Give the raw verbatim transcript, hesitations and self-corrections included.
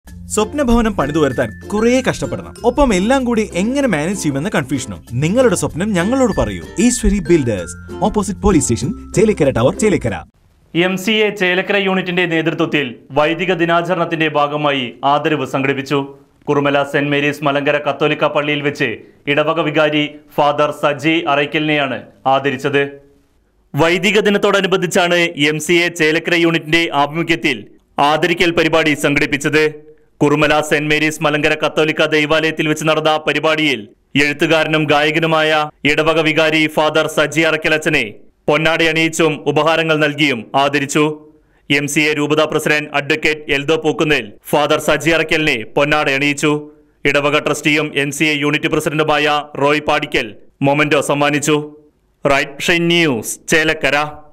സ്വപ്നഭവനം പണിതു വരുത്താൻ കുറേ കഷ്ടപ്പെടണം. ഒപ്പം എല്ലാം കൂടി എങ്ങനെ മാനേജ് ചെയ്യുമെന്ന കൺഫ്യൂഷനും. നിങ്ങളുടെ സ്വപ്നം ഞങ്ങളോട് പറയൂ. Eshwari builders, opposite police station, Chelakkara tower, Chelakkara. M C A Chelakkara യൂണിറ്റിന്റെ നേതൃത്വത്തിൽ വൈദിക ദിനാചരണത്തിന്റെ ഭാഗമായി ആദരവ് സംഘടിപ്പിച്ചു. കുറുമല സെന്റ് മേരീസ് മലങ്കര കത്തോലിക്ക പള്ളിയിൽ വെച്ച് ഇടവക വികാരി ഫാദർ സജി അറയ്ക്കലിനെയാണ് ആദരിച്ചത്. വൈദിക ദിനത്തോടനുബന്ധിച്ചാണ് എം സി എ ചേലക്കര യൂണിറ്റിന്റെ ആഭിമുഖ്യത്തിൽ ആദരിക്കൽ പരിപാടി സംഘടിപ്പിച്ചത്. കുറുമല സെന്റ് മേരീസ് മലങ്കര കത്തോലിക്ക ദൈവാലയത്തിൽ വെച്ച് നടന്ന പരിപാടിയിൽ എഴുത്തുകാരനും ഗായകനുമായ ഇടവക വികാരി ഫാദർ സജി അറയ്ക്കലച്ചനെ പൊന്നാട അണിയിച്ചും ഉപഹാരങ്ങൾ നൽകിയും ആദരിച്ചു. എം സി എ രൂപതാ president advocate Eldho Pookkunnil father Saji അറയ്ക്കലിനെ പൊന്നാട അണിയിച്ചു. ഇടവക ട്രസ്റ്റിയും എം സി എ യൂണിറ്റ് പ്രസിഡന്റുമായ റോയ് പാടിക്കൽ മൊമെന്റോ സമ്മാനിച്ചു. Right news Chelakkara.